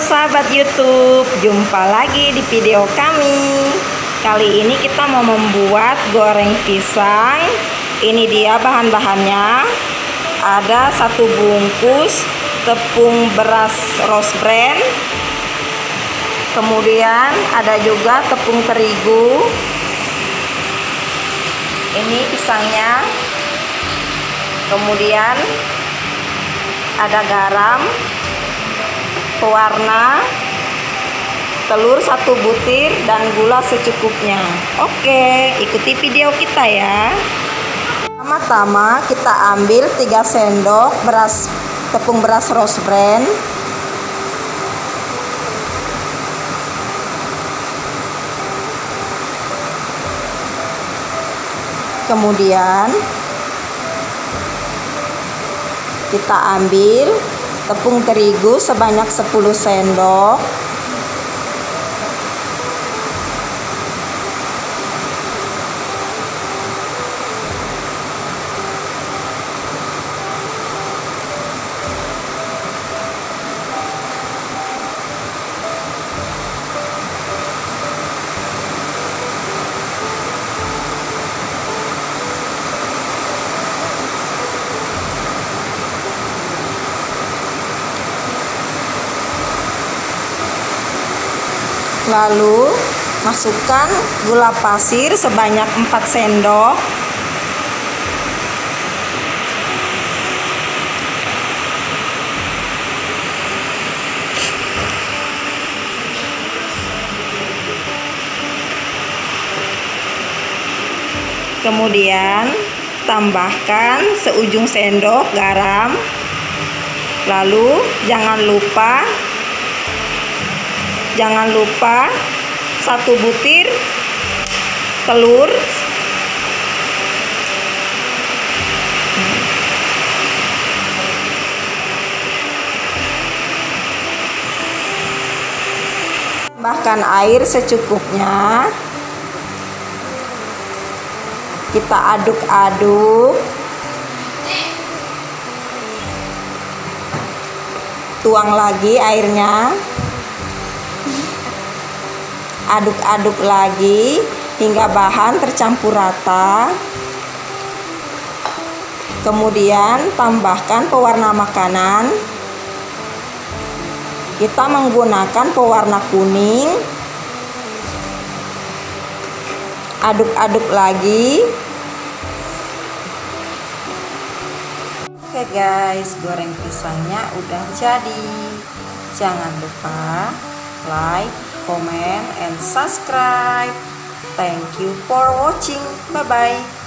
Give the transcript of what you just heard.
sahabat YouTube, jumpa lagi di video kami. Kali ini kita mau membuat goreng pisang. Ini dia bahan-bahannya. Ada 1 bungkus tepung beras rose bran. Kemudian ada juga tepung terigu. Ini pisangnya. Kemudian ada garam, pewarna, telur 1 butir, dan gula secukupnya. Oke, ikuti video kita ya. Pertama-tama kita ambil 3 sendok tepung beras rose bran. Kemudian kita ambil tepung terigu sebanyak 10 sendok. Lalu masukkan gula pasir sebanyak 4 sendok. Kemudian tambahkan seujung sendok garam. Lalu jangan lupa 1 butir telur. Tambahkan air secukupnya. Kita aduk-aduk. Tuang lagi airnya. Aduk-aduk lagi hingga bahan tercampur rata. Kemudian tambahkan pewarna makanan. Kita menggunakan pewarna kuning. Aduk-aduk lagi. Oke guys, goreng pisangnya udah jadi. Jangan lupa like, comment, and subscribe. Thank you for watching. Bye bye.